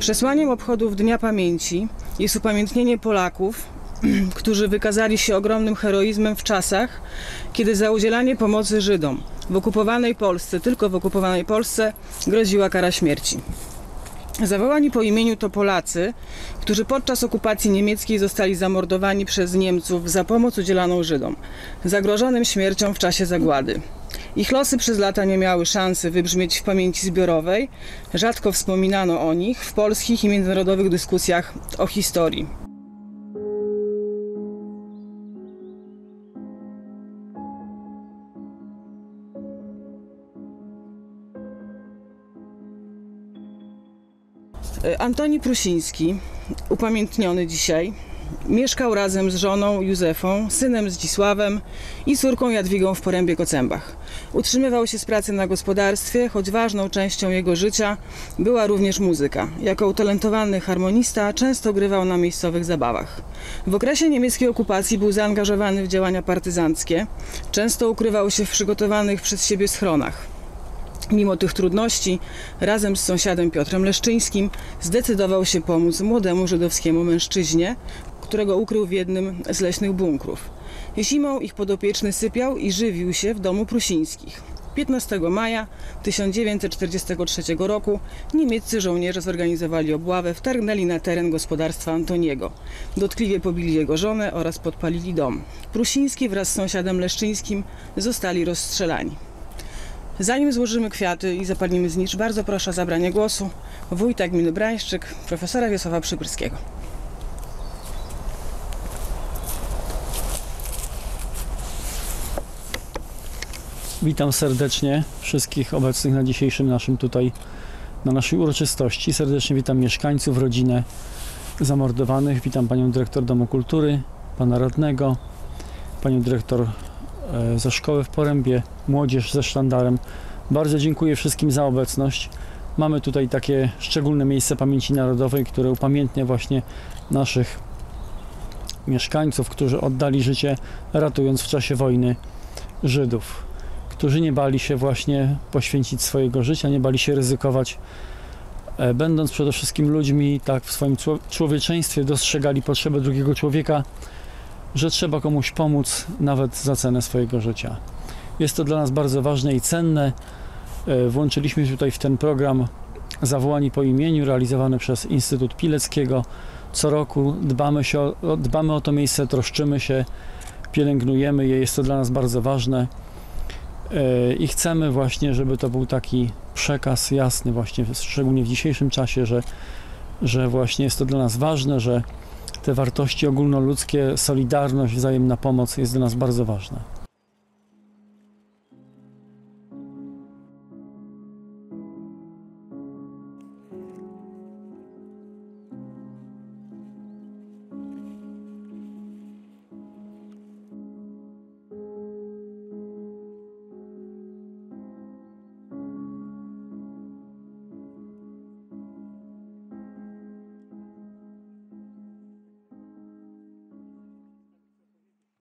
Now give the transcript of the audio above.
Przesłaniem obchodów Dnia Pamięci jest upamiętnienie Polaków, którzy wykazali się ogromnym heroizmem w czasach, kiedy za udzielanie pomocy Żydom w okupowanej Polsce, tylko w okupowanej Polsce, groziła kara śmierci. Zawołani po imieniu to Polacy, którzy podczas okupacji niemieckiej zostali zamordowani przez Niemców za pomoc udzielaną Żydom, zagrożonym śmiercią w czasie zagłady. Ich losy przez lata nie miały szansy wybrzmieć w pamięci zbiorowej, rzadko wspominano o nich w polskich i międzynarodowych dyskusjach o historii. Antoni Prusiński, upamiętniony dzisiaj, mieszkał razem z żoną Józefą, synem Zdzisławem i córką Jadwigą w Porębie-Kocębach. Utrzymywał się z pracy na gospodarstwie, choć ważną częścią jego życia była również muzyka. Jako utalentowany harmonista często grywał na miejscowych zabawach. W okresie niemieckiej okupacji był zaangażowany w działania partyzanckie. Często ukrywał się w przygotowanych przez siebie schronach. Mimo tych trudności, razem z sąsiadem Piotrem Leszczyńskim zdecydował się pomóc młodemu żydowskiemu mężczyźnie, którego ukrył w jednym z leśnych bunkrów. Zimą ich podopieczny sypiał i żywił się w domu Prusińskich. 15 maja 1943 roku niemieccy żołnierze zorganizowali obławę, wtargnęli na teren gospodarstwa Antoniego. Dotkliwie pobili jego żonę oraz podpalili dom. Prusiński wraz z sąsiadem Leszczyńskim zostali rozstrzelani. Zanim złożymy kwiaty i zapalimy znicz, bardzo proszę o zabranie głosu wójta gminy Brańszczyk, profesora Wiesława Przybylskiego. Witam serdecznie wszystkich obecnych na dzisiejszym na naszej uroczystości. Serdecznie witam mieszkańców, rodzinę zamordowanych. Witam panią dyrektor Domu Kultury, pana radnego, panią dyrektor ze szkoły w Porębie, młodzież ze sztandarem. Bardzo dziękuję wszystkim za obecność. Mamy tutaj takie szczególne miejsce pamięci narodowej, które upamiętnia właśnie naszych mieszkańców, którzy oddali życie, ratując w czasie wojny Żydów, którzy nie bali się właśnie poświęcić swojego życia, nie bali się ryzykować, będąc przede wszystkim ludźmi, tak w swoim człowieczeństwie dostrzegali potrzebę drugiego człowieka, że trzeba komuś pomóc nawet za cenę swojego życia. Jest to dla nas bardzo ważne i cenne. Włączyliśmy tutaj w ten program Zawołani po imieniu, realizowany przez Instytut Pileckiego. Co roku dbamy o to miejsce, troszczymy się, pielęgnujemy je, jest to dla nas bardzo ważne i chcemy właśnie, żeby to był taki przekaz jasny właśnie, szczególnie w dzisiejszym czasie, że właśnie jest to dla nas ważne, że te wartości ogólnoludzkie, solidarność, wzajemna pomoc jest dla nas bardzo ważna.